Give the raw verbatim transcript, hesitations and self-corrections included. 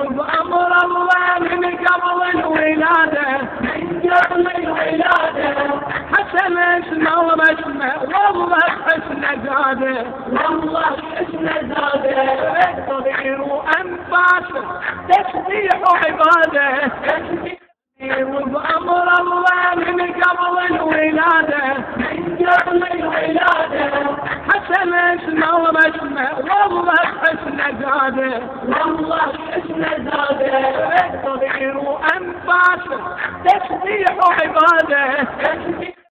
بأمر الله من قبل الولادة، من قبل الولادة حسن اسمه وبسمه والله حسن زاده، والله حسن زاده صغير وأنفاسه تسبيح وعبادة، بأمر الله من قبل الولادة، من قبل الولادة حسن اسمه وبسمه والله حسن زاده، والله حسن زاده صغير وأنفاسه تسبيح وعبادة.